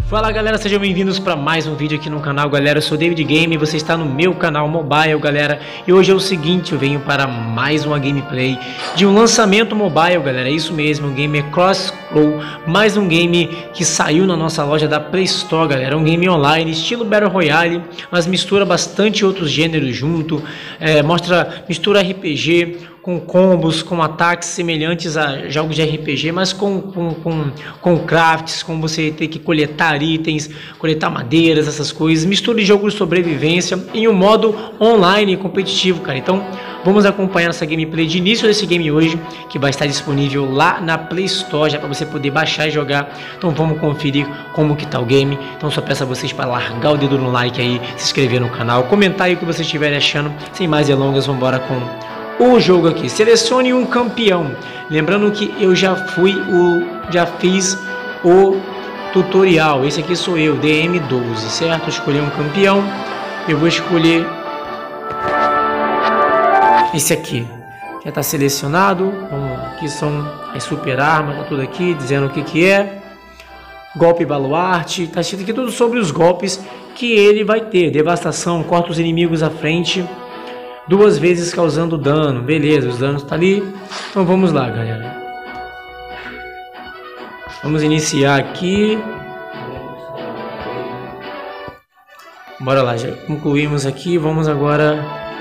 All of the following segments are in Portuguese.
Fala galera, sejam bem-vindos para mais um vídeo aqui no canal, galera. Eu sou o David Game, você está no meu canal mobile, galera. E hoje é o seguinte, eu venho para mais uma gameplay de um lançamento mobile, galera. É isso mesmo, o game é Crossclaw, mais um game que saiu na nossa loja da Play Store, galera. Um game online, estilo Battle Royale, mas mistura bastante outros gêneros junto, mistura RPG com combos, com ataques semelhantes a jogos de RPG, mas com crafts, com você ter que coletar itens, coletar madeiras, essas coisas. Mistura de jogo de sobrevivência em um modo online competitivo, cara. Então vamos acompanhar essa gameplay de início desse game hoje, que vai estar disponível lá na Play Store, já para você poder baixar e jogar. Então vamos conferir como que tá o game. Então só peço a vocês para largar o dedo no like aí, se inscrever no canal, comentar aí o que vocês estiverem achando. Sem mais delongas, vamos embora com o jogo aqui. Selecione um campeão. Lembrando que eu já fiz o tutorial. Esse aqui sou eu, DM12, certo? Escolher um campeão. Eu vou escolher esse aqui. Já está selecionado. Aqui são as super armas, tá tudo aqui dizendo o que é. Golpe baluarte, tá escrito aqui tudo sobre os golpes que ele vai ter. Devastação, corta os inimigos à frente 2 vezes causando dano, beleza, os danos tá ali. Então vamos lá, galera. Vamos iniciar aqui. Bora lá, já concluímos aqui. Vamos agora.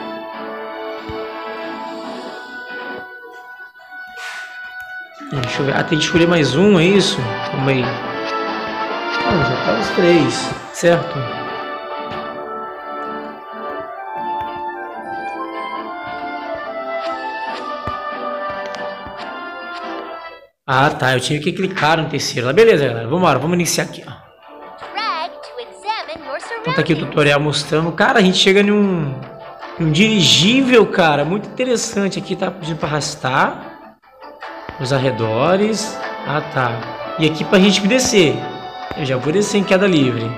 Deixa eu ver. Ah, tem que escolher mais um, é isso? Calma aí. Ah, já tá os 3, certo? Ah, tá. Eu tive que clicar no terceiro. Beleza, galera. Vamos iniciar aqui, ó. Então tá aqui o tutorial mostrando. Cara, a gente chega em um dirigível, cara. Muito interessante. Aqui tá pedindo para arrastar os arredores. Ah, tá. E aqui pra gente descer. Eu já vou descer em queda livre.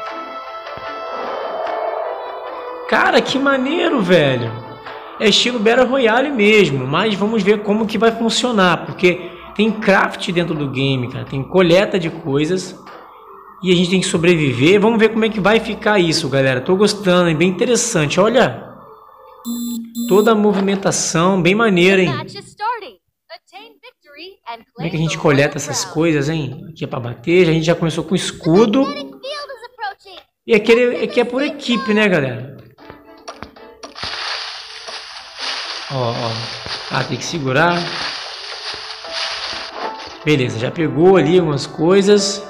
Cara, que maneiro, velho. É estilo Battle Royale mesmo. Mas vamos ver como que vai funcionar. Porque tem craft dentro do game, cara. Tem coleta de coisas. E a gente tem que sobreviver. Vamos ver como é que vai ficar isso, galera. Tô gostando, é bem interessante. Olha. Toda a movimentação, bem maneira, hein? Como é que a gente coleta essas coisas, hein? Aqui é pra bater. A gente já começou com escudo. E aqui é por equipe, né, galera? Ó. Ah, tem que segurar. Beleza, já pegou ali algumas coisas.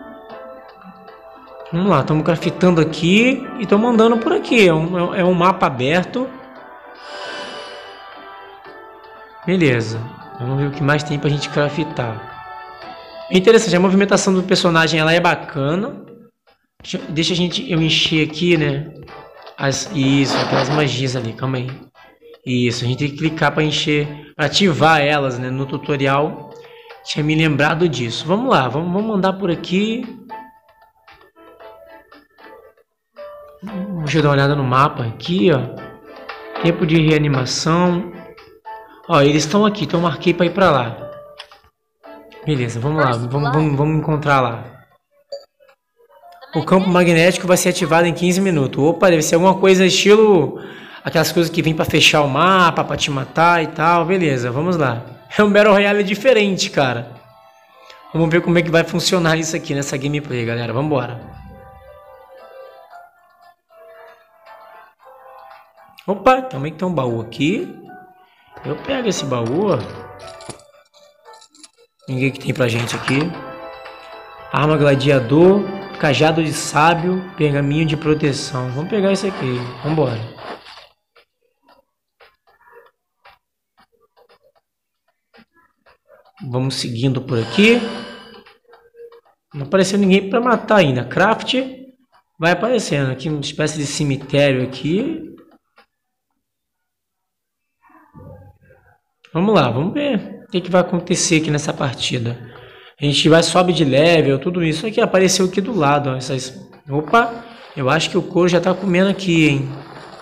Vamos lá, estamos craftando aqui e estamos andando por aqui. É um mapa aberto. Beleza, vamos ver o que mais tem pra gente craftar. É interessante, a movimentação do personagem ela é bacana. Deixa eu encher aqui, né? Isso, aquelas magias ali, calma aí. Isso, a gente tem que clicar para encher, para ativar elas, né? No tutorial. Tinha me lembrado disso. Vamos lá, vamos andar por aqui. Deixa eu dar uma olhada no mapa aqui, ó. Tempo de reanimação. Ó, eles estão aqui, então eu marquei para ir para lá. Beleza, vamos lá, vamos encontrar lá. O campo magnético vai ser ativado em 15 minutos. Opa, deve ser alguma coisa estilo aquelas coisas que vem para fechar o mapa, para te matar e tal. Beleza, vamos lá. É um Battle Royale diferente, cara. Vamos ver como é que vai funcionar isso aqui nessa gameplay, galera. Vamos embora. Opa, também tem um baú aqui. Eu pego esse baú, ó. Ninguém que tem pra gente aqui. Arma gladiador, cajado de sábio, pergaminho de proteção. Vamos pegar isso aqui. Vamos embora. Vamos seguindo por aqui. Não apareceu ninguém para matar ainda. Craft vai aparecendo aqui uma espécie de cemitério aqui. Vamos lá, vamos ver o que vai acontecer aqui nessa partida. A gente vai sobe de level, tudo isso aqui apareceu aqui do lado. Ó, Opa, eu acho que o couro já tá comendo aqui, hein?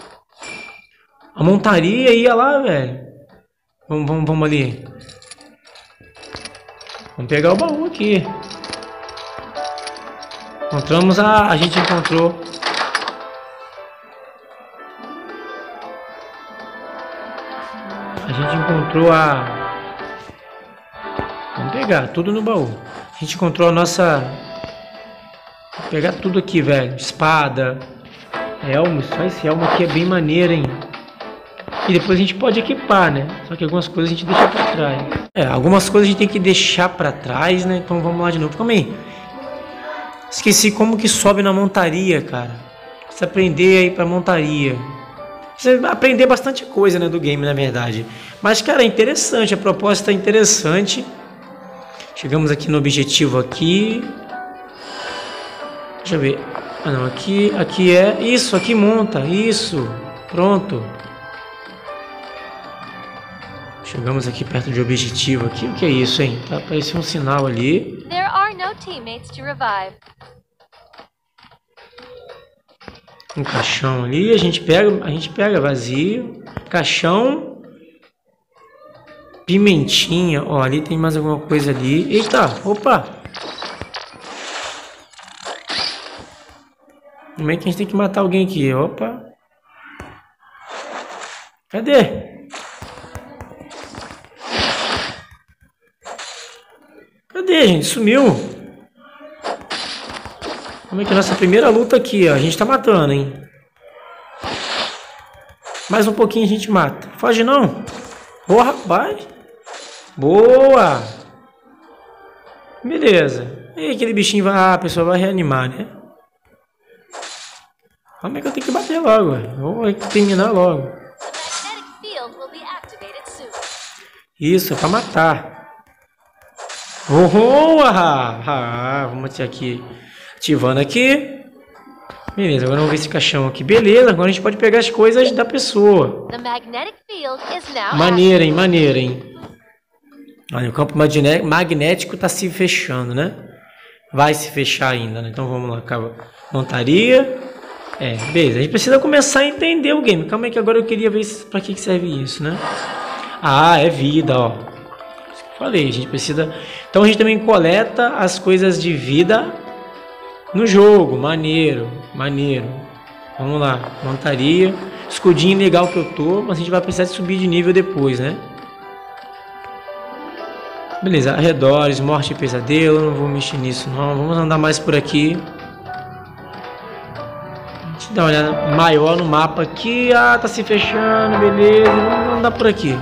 A montaria ia lá, velho. Vamos ali. Vamos pegar o baú aqui. Encontramos a gente encontrou. A gente encontrou a... Vamos pegar tudo no baú. A gente encontrou a nossa... Vou pegar tudo aqui, velho. Espada, elmo. Só esse elmo aqui é bem maneiro, hein? E depois a gente pode equipar, né? Só que algumas coisas a gente deixa pra trás. Algumas coisas a gente tem que deixar pra trás, né? Então vamos lá de novo. Calma aí. Esqueci como que sobe na montaria, cara. Precisa aprender aí pra montaria. Precisa aprender bastante coisa, né, do game, na verdade. Mas, cara, é interessante. A proposta é interessante. Chegamos aqui no objetivo aqui. Deixa eu ver. Ah, não. Aqui é... Isso, aqui monta. Isso. Pronto. Chegamos aqui perto de objetivo aqui. O que é isso, hein? Tá aparecendo um sinal ali. There are no teammates to revive. Um caixão ali, a gente pega vazio. Caixão. Pimentinha. Ó, ali tem mais alguma coisa ali. Eita, opa. Como é que a gente tem que matar alguém aqui? Opa. Cadê? Cadê, gente? Sumiu. Como é que é a nossa primeira luta aqui, ó? A gente tá matando, hein? Mais um pouquinho a gente mata. Foge não. Ô, rapaz. Boa. Beleza. E aquele bichinho vai... Ah, a pessoa vai reanimar, né? Como é que eu tenho que bater logo? Vou terminar logo. Isso, é pra matar. Vamos ativar aqui. Ativando aqui. Beleza, agora vamos ver esse caixão aqui. Beleza, agora a gente pode pegar as coisas da pessoa. Maneiro, hein? Maneiro, hein? Olha, o campo magnético tá se fechando, né? Vai se fechar ainda, né? Então vamos lá. Montaria. Beleza. A gente precisa começar a entender o game. Calma aí que agora eu queria ver pra que serve isso, né? Ah, é vida, ó. Falei, a gente precisa... Então a gente também coleta as coisas de vida no jogo. Maneiro, maneiro. Vamos lá, montaria. Escudinho legal que eu tô, mas a gente vai precisar de subir de nível depois, né? Beleza, arredores, morte e pesadelo. Não vou mexer nisso não. Vamos andar mais por aqui. A gente dá uma olhada maior no mapa aqui. Ah, tá se fechando, beleza. Vamos andar por aqui.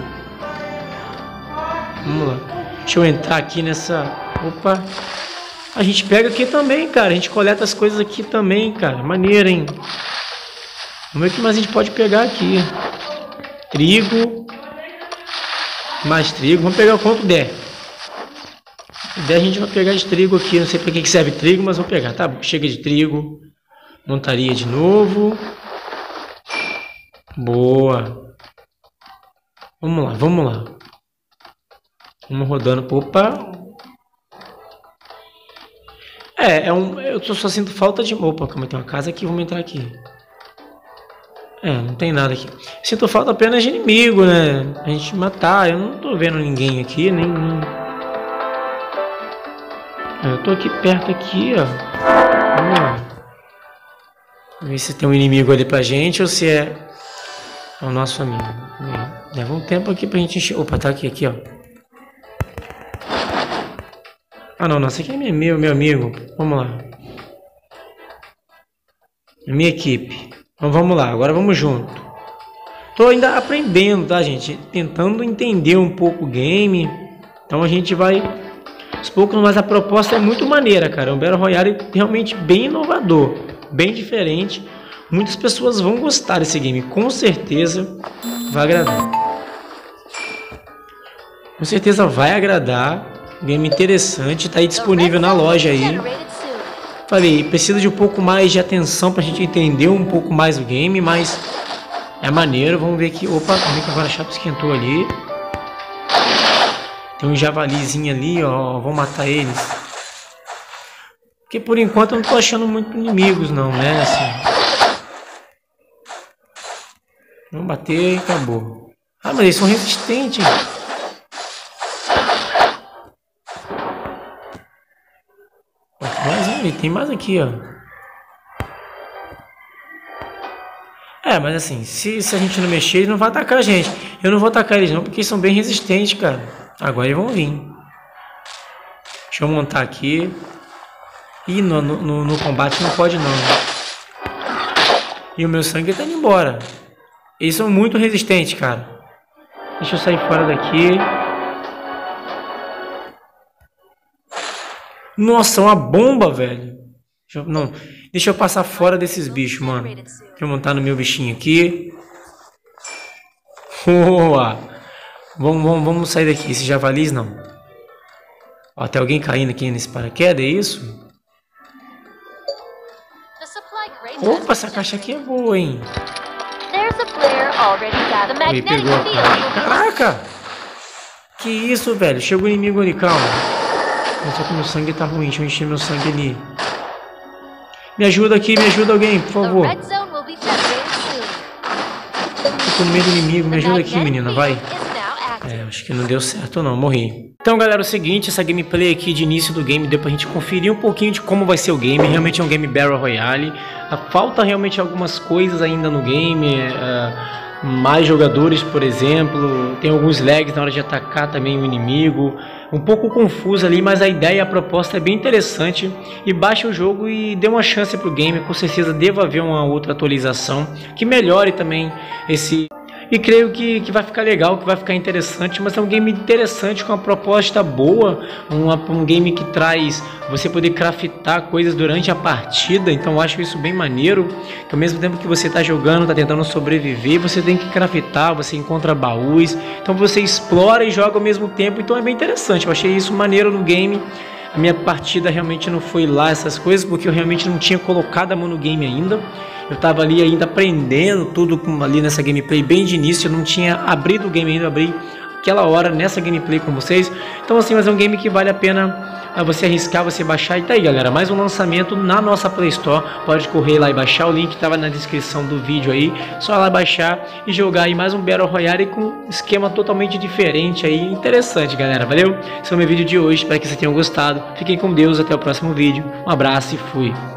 Vamos lá. Deixa eu entrar aqui nessa... Opa. A gente pega aqui também, cara. A gente coleta as coisas aqui também, cara. Maneiro, hein? Vamos ver o que mais a gente pode pegar aqui. Trigo. Mais trigo. Vamos pegar o quanto der. Se der, a gente vai pegar de trigo aqui. Não sei para que serve trigo, mas vou pegar. Tá bom. Chega de trigo. Montaria de novo. Boa. Vamos lá, vamos lá. Vamos rodando. Opa. Eu só sinto falta de... Opa, como tem uma casa aqui, vamos entrar aqui. Não tem nada aqui. Sinto falta apenas de inimigo, né? A gente matar. Eu não tô vendo ninguém aqui, nem... Eu tô aqui perto aqui, ó. Vamos lá. Vamos ver se tem um inimigo ali pra gente ou se é o nosso amigo. Leva um tempo aqui pra gente encher... Opa, tá aqui, ó. Ah, não, esse aqui é meu amigo. Vamos lá. Minha equipe. Então vamos lá, agora vamos junto. Tô ainda aprendendo, tá, gente? Tentando entender um pouco o game. Então a gente vai aos poucos, mas a proposta é muito maneira, cara. É um Battle Royale realmente bem inovador, bem diferente. Muitas pessoas vão gostar desse game, com certeza vai agradar. Com certeza vai agradar. Game interessante, tá aí disponível na loja aí. Falei, precisa de um pouco mais de atenção pra gente entender um pouco mais o game, mas é maneiro. Vamos ver aqui. Opa, como é que agora a chapa esquentou ali? Tem um javalizinho ali, ó. Vamos matar eles. Porque por enquanto eu não tô achando muito inimigos não, né? Assim. Vamos bater e acabou. Ah, mas eles são resistentes. Mais um, tem mais aqui, ó. Mas assim, se a gente não mexer, eles não vão atacar a gente. Eu não vou atacar eles não, porque eles são bem resistentes, cara. Agora eles vão vir. Deixa eu montar aqui. Ih, no combate não pode não. E o meu sangue tá indo embora. Eles são muito resistentes, cara. Deixa eu sair fora daqui. Nossa, uma bomba, velho. Deixa eu passar fora desses bichos, mano. Deixa eu montar no meu bichinho aqui. Boa. Vamos sair daqui. Esses javalis não. Ó, tem alguém caindo aqui nesse paraquedas, é isso? Opa, essa caixa aqui é boa, hein? Oi, pegou. Caraca! Que isso, velho? Chegou o inimigo ali, calma. Só que meu sangue tá ruim. Deixa eu encher meu sangue ali. Me ajuda aqui, me ajuda alguém, por favor. Tô com medo do inimigo, me ajuda aqui, menina, vai. Acho que não deu certo não, morri. Então, galera, é o seguinte, essa gameplay aqui de início do game deu pra gente conferir um pouquinho de como vai ser o game. Realmente é um game Battle Royale. Falta realmente algumas coisas ainda no game. Mais jogadores, por exemplo. Tem alguns lags na hora de atacar também o inimigo. Um pouco confuso ali, mas a ideia e a proposta é bem interessante. E baixe o jogo e dê uma chance pro game. Com certeza deva haver uma outra atualização que melhore também esse... E creio que vai ficar legal, que vai ficar interessante. Mas é um game interessante, com uma proposta boa. Um game que traz você poder craftar coisas durante a partida. Então eu acho isso bem maneiro. Que ao mesmo tempo que você está jogando, está tentando sobreviver, você tem que craftar, você encontra baús. Então você explora e joga ao mesmo tempo. Então é bem interessante, eu achei isso maneiro no game. A minha partida realmente não foi lá essas coisas, porque eu realmente não tinha colocado a mão no game ainda. Eu estava ali ainda aprendendo tudo ali nessa gameplay bem de início. Eu não tinha abrido o game ainda, eu abri aquela hora nessa gameplay com vocês. Então assim, mas é um game que vale a pena você arriscar, você baixar. E tá aí, galera, mais um lançamento na nossa Play Store. Pode correr lá e baixar, o link estava na descrição do vídeo aí. Só lá baixar e jogar aí mais um Battle Royale com um esquema totalmente diferente aí. Interessante, galera, valeu? Esse foi o meu vídeo de hoje, espero que vocês tenham gostado. Fiquem com Deus, até o próximo vídeo. Um abraço e fui!